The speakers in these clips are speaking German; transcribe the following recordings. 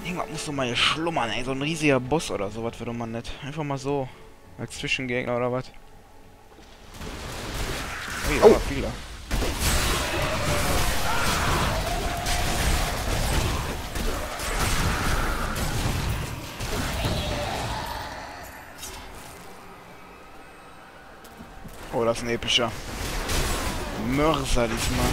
Irgendwas muss doch mal hier schlummern, ey. So ein riesiger Boss oder sowas würde man nicht. Einfach mal so. Als Zwischengegner oder was. Ui, da Oh! war viele. Oh, das ist ein epischer Mörser diesmal.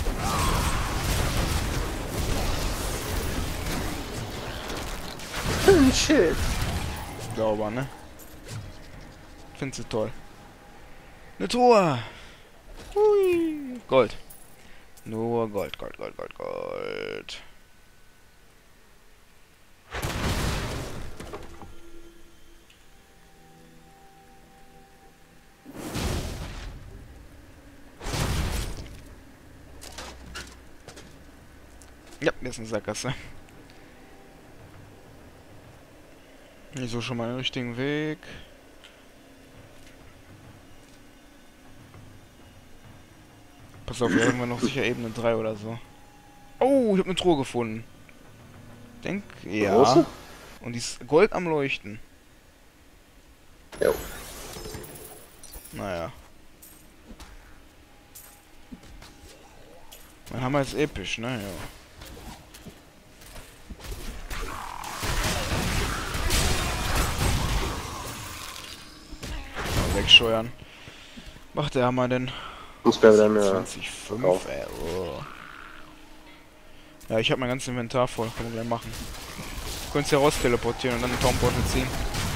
Ein Schild. Sauber, ne? Findest du toll. Eine Truhe! Hui! Gold. Nur Gold, Gold, Gold, Gold, Gold. Ja, hier ist eine Sackgasse. Hier so schon mal den richtigen Weg. Pass auf, hier irgendwann noch sicher Ebene 3 oder so. Oh, ich habe eine Truhe gefunden. Denk, ja. Große? Und die ist Gold am Leuchten. Jo. Naja. Mein Hammer ist episch, ne? Ja. Mal wegscheuern. Macht der Hammer denn? Muss mir wieder mehr 20,5, kaufen. ey. Oh. Ja, ich habe mein ganzes Inventar voll. Können wir gleich machen. Du könntest ja raus teleportieren und dann einen Tomportal ziehen.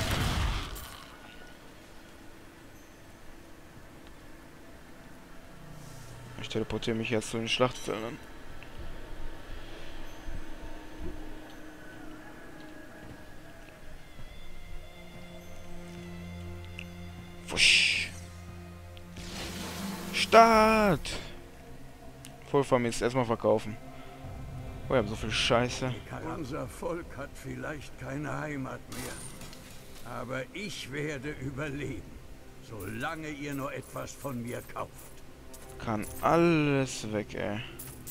Ich teleportiere mich jetzt zu den Schlachtfeldern. Wusch. Start! Voll vermisst. Erstmal verkaufen. Oh, ich hab so viel Scheiße. Unser Volk hat vielleicht keine Heimat mehr. Aber ich werde überleben, solange ihr nur etwas von mir kauft. Kann alles weg, ey.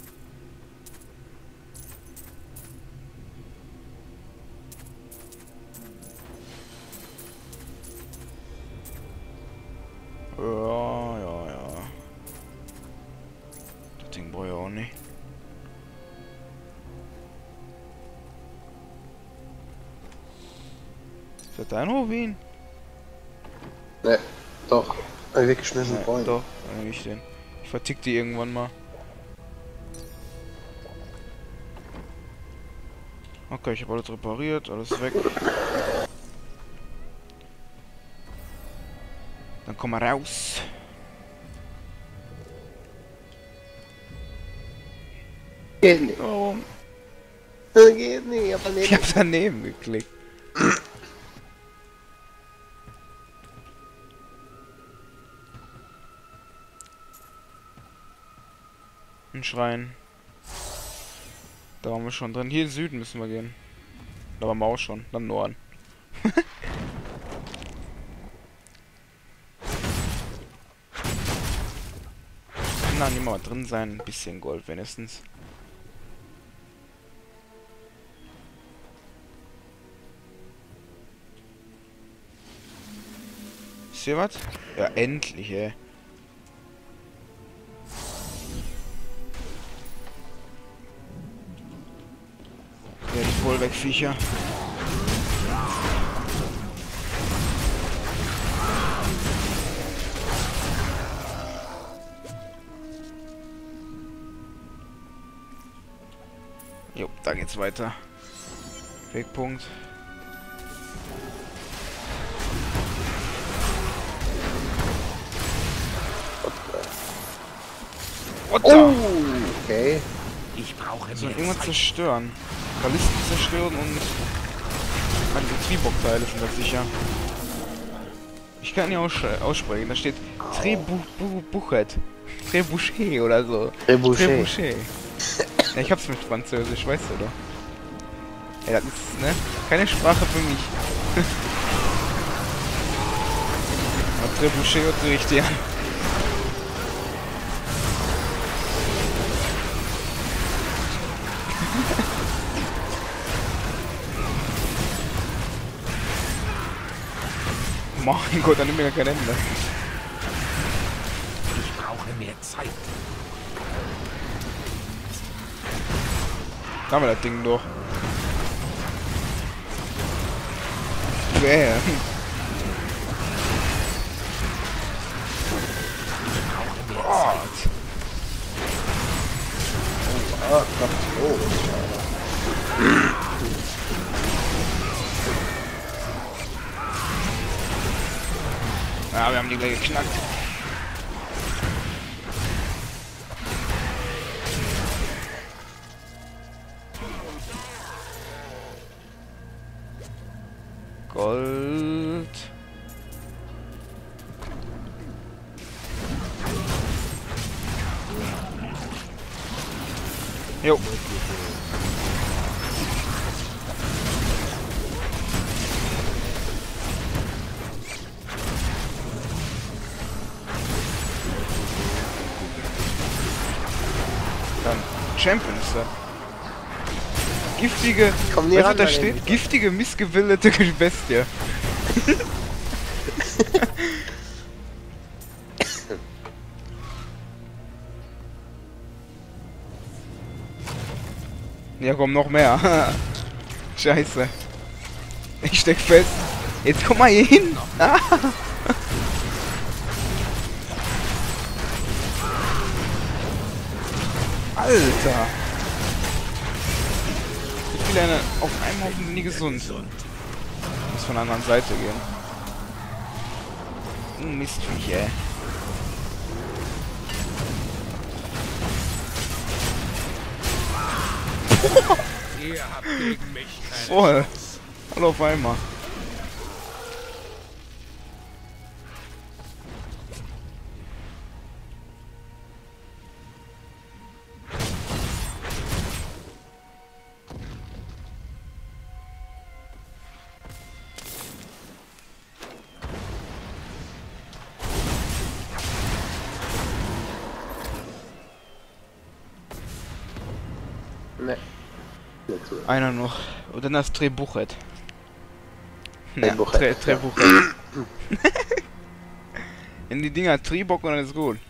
Ja, ja, ja. Das Ding brauche ich auch nicht. Ist das dein Rubin? Ne, doch. Ein weggeschmissen Nein, Freund. doch, dann nehme ich den. Ich vertick die irgendwann mal. Okay, ich habe alles repariert, alles weg. Dann komm mal raus. Geht nicht. Warum? Geht nicht, aber Ich nicht. hab daneben geklickt. Ein Schrein. Da waren wir schon drin. Hier in Süden müssen wir gehen. Da waren wir auch schon. Dann Norden. Kann da nicht mal drin sein. Ein bisschen Gold wenigstens. Ist hier was? Ja, endlich, ey. Ja, die voll weg, Viecher. Jo, da geht's weiter. Wegpunkt. What the? Oh, okay. Ich brauche Sollen irgendwas zerstören. Ballisten zerstören und die Triebock-Teile sind das sicher. Ich kann nicht aussprechen. Da steht Trebuchet. Trebuchet oder so. Trebuchet. Ja, ich hab's mit Französisch, weißt du doch. Ja, das ist, ne? Keine Sprache für mich. Aber Trebuchet hört sich richtig an. mein Gott, dann nimmt mir ja kein Ende. Ich brauche mehr Zeit. Da haben wir das Ding doch. Bam. Gott. Ah, Gott. Oh. Ja, wir haben die gleich geknackt. Gold. Jo. Dann Champions da. Giftige, Komm nie weißt du, ran, da meine steht Liebe. giftige, missgebildete Bestie. Ja, komm, noch mehr. Scheiße. Ich steck fest. Jetzt komm mal hier hin. Ah. Alter. Wie viele eine auf einem Haufen sind nie gesund. Muss von der anderen Seite gehen. Mistviech, ey. Ihr habt gegen mich keine Voll. Alle auf einmal. Ne. Nicht so. Einer noch. Und dann das Trebuchet. Trebuchet, ja. Trebuchet. In die Dinger Triebock und dann ist gut.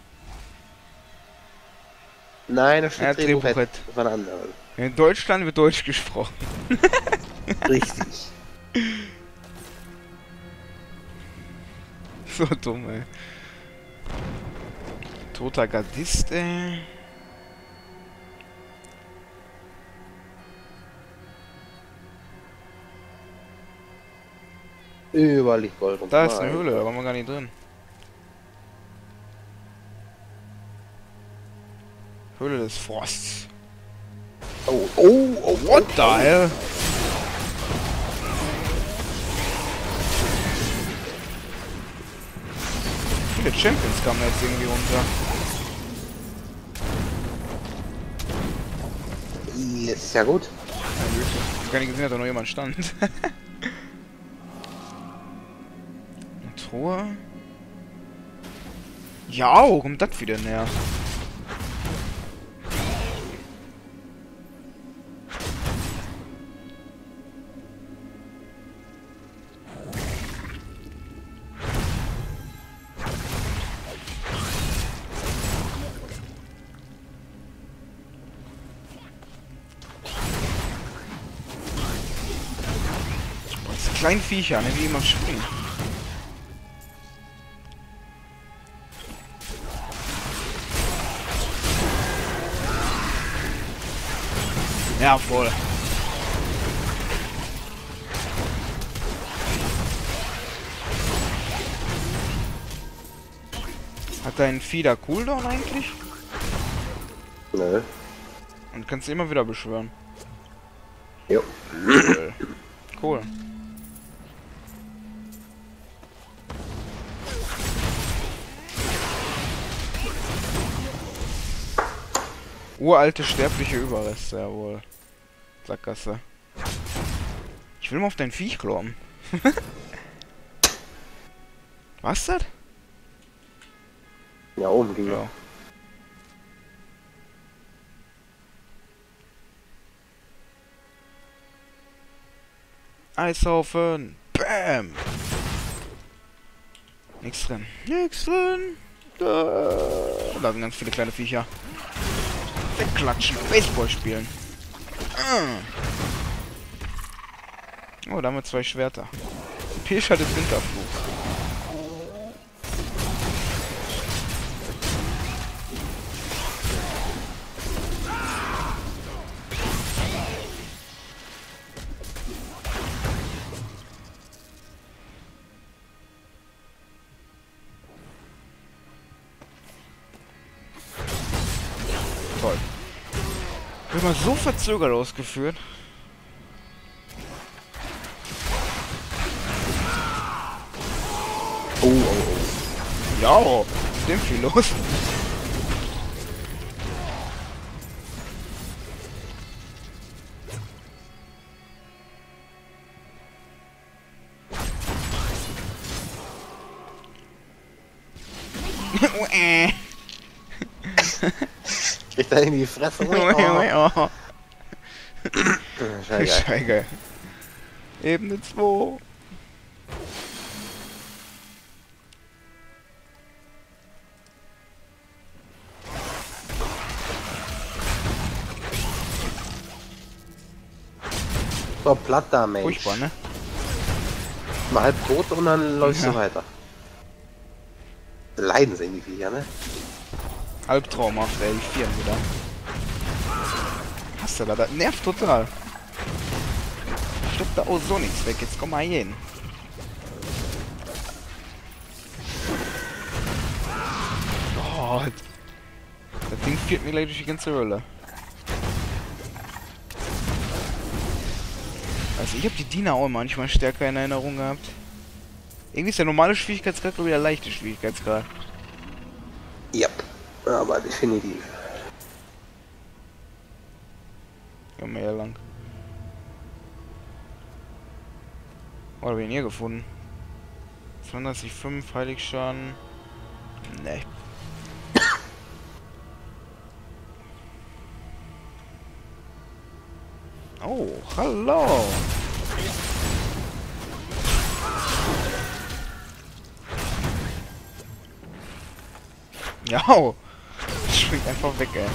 Nein, das Ja, steht Trebuchet. Trebuchet. Das war ein anderer. In Deutschland wird Deutsch gesprochen. Richtig. So dumm, ey. Toter Gardist, ey. Überall liegt Gold rum. Da ist eine Nein. Höhle, da waren wir gar nicht drin. Höhle des Frosts. Oh, oh, oh, What the hell? Viele Champions kamen jetzt irgendwie runter. Ist ja gut. Ich hab gar nicht gesehen, dass da noch jemand stand. Eine Truhe. Ja, wo kommt das wieder näher? Diese kleinen Viecher, ne, die immer springen. Ja, voll. Hat dein Vieh da Cooldown eigentlich? Nö. Und kannst du immer wieder beschwören. Jo. Cool. Cool. Uralte sterbliche Überreste, jawohl. Sackgasse. Ich will mal auf dein Viech kloppen. Was das? Ja, oben ging Ja. Eishaufen. Bam. Nichts drin. Nichts drin. Da sind ganz viele kleine Viecher. Wegklatschen. Baseball spielen. Oh, da haben wir 2 Schwerter. Pirsch hat den Winterfluch. Toll. Wird mal so verzögert ausgeführt. Ja, was ist denn viel los? Kriegt er in die Fresse. Oh. Scheiße. Scheiße. Ebene 2. So, platt da, Mensch. Furchtbar, ne? Mal halb tot und dann läufst Ja. du weiter. Leiden sie irgendwie Viecher, ne? Albtraumhaft, ey, die Vieren wieder. Hast du da? Das nervt total. Stoppt da auch so nichts weg. Jetzt komm mal hier hin. Gott. Das Ding führt mir gleich durch die ganze Hölle. Also ich habe die Diener auch manchmal stärker in Erinnerung gehabt. Irgendwie ist der normale Schwierigkeitsgrad glaube ich der leichte Schwierigkeitsgrad. Yep. Aber definitiv. Gehen wir hier lang. Oh, da hab ich ihn hier gefunden. 205 Heiligschaden. Nee. Oh, hallo. Ja, springt einfach weg, ey.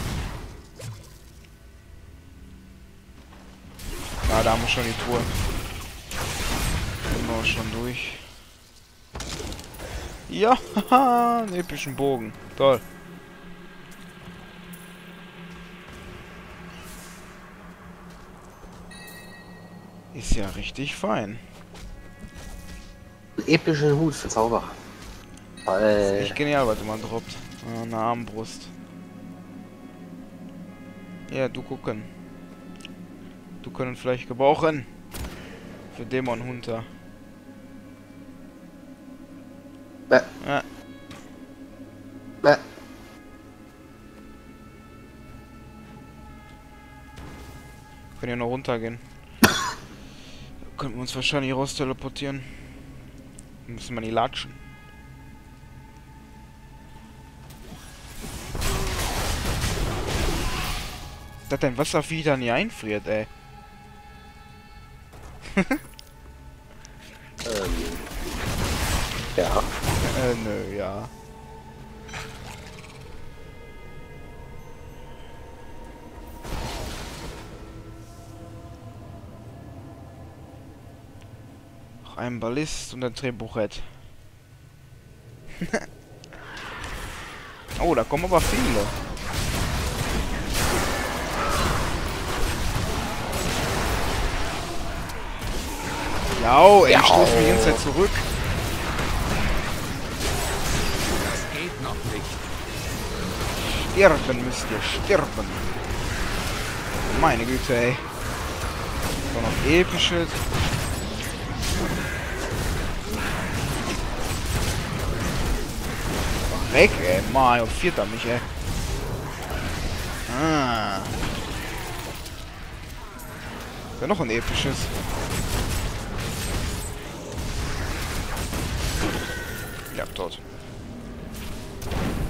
Ah, da haben wir schon die Tour. Sind wir schon durch. Ja, haha, einen epischen Bogen. Toll. Ist ja richtig fein. Einen epischen Hut für Zauberer. Echt genial, was immer droppt. Ah, eine Armbrust. Ja, du gucken. Du können vielleicht gebrauchen. Für Dämon Hunter. Ja. Können ja noch runtergehen. Könnten wir uns wahrscheinlich raus teleportieren. Müssen wir nie latschen. Dass dein Wasservieh da nie einfriert, ey. Ja. Nö, ja. Noch ein Ballist und ein Drehbuchett. Oh, da kommen aber viele. Ja, oh, ey, ich stoß mich die ganze Zeit zurück. Das geht noch nicht. Sterben müsst ihr, sterben. Meine Güte, ey. So noch episches. Weg, ey. Mario, vierter mich, ey. Ah. Ist ja noch ein episches. Ja, tot.